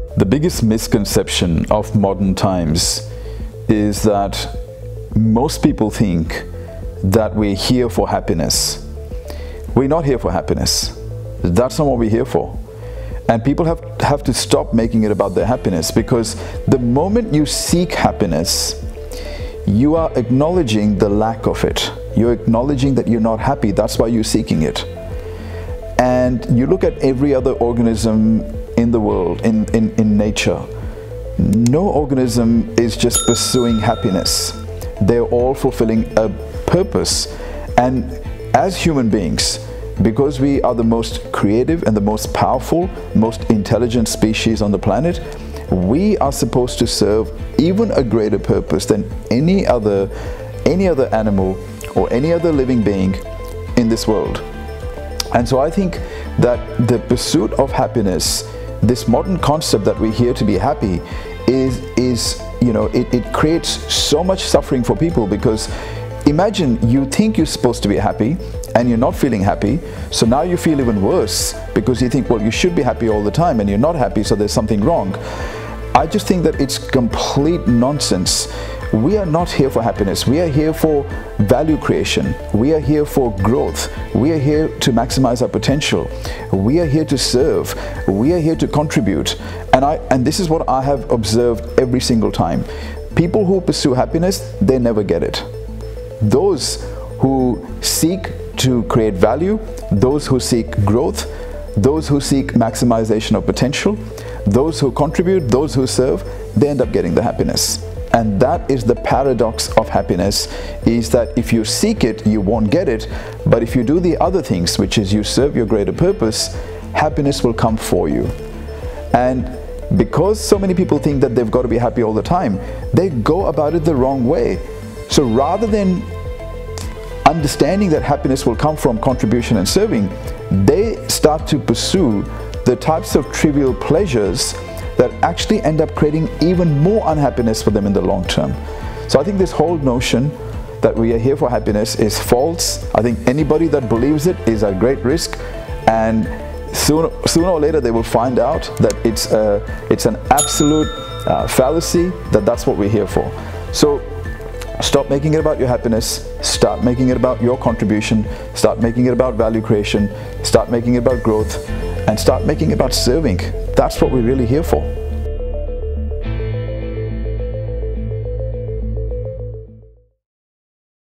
The biggest misconception of modern times is that most people think that we're here for happiness. We're not here for happiness. That's not what we're here for. And people have to stop making it about their happiness, because the moment you seek happiness, you are acknowledging the lack of it. You're acknowledging that you're not happy. That's why you're seeking it. And you look at every other organism in the world, in nature. No organism is just pursuing happiness. They're all fulfilling a purpose. And as human beings, because we are the most creative and the most powerful, most intelligent species on the planet, we are supposed to serve even a greater purpose than any other animal or any other living being in this world. And so I think that the pursuit of happiness, this modern concept that we're here to be happy, it creates so much suffering for people. Because imagine you think you're supposed to be happy and you're not feeling happy, so now you feel even worse because you think, well, you should be happy all the time and you're not happy, so there's something wrong. I just think that it's complete nonsense. We are not here for happiness. We are here for value creation. We are here for growth. We are here to maximize our potential. We are here to serve. We are here to contribute. And this is what I have observed every single time. People who pursue happiness, they never get it. Those who seek to create value, those who seek growth, those who seek maximization of potential, those who contribute, those who serve, they end up getting the happiness. And that is the paradox of happiness, is that if you seek it, you won't get it. But if you do the other things, which is you serve your greater purpose, happiness will come for you. And because so many people think that they've got to be happy all the time, they go about it the wrong way. So rather than understanding that happiness will come from contribution and serving, they start to pursue the types of trivial pleasures that actually end up creating even more unhappiness for them in the long term. So I think this whole notion that we are here for happiness is false. I think anybody that believes it is at great risk, and sooner or later they will find out that it's an absolute fallacy, that's what we're here for. So stop making it about your happiness, start making it about your contribution, start making it about value creation, start making it about growth, and start making it about serving. That's what we're really here for.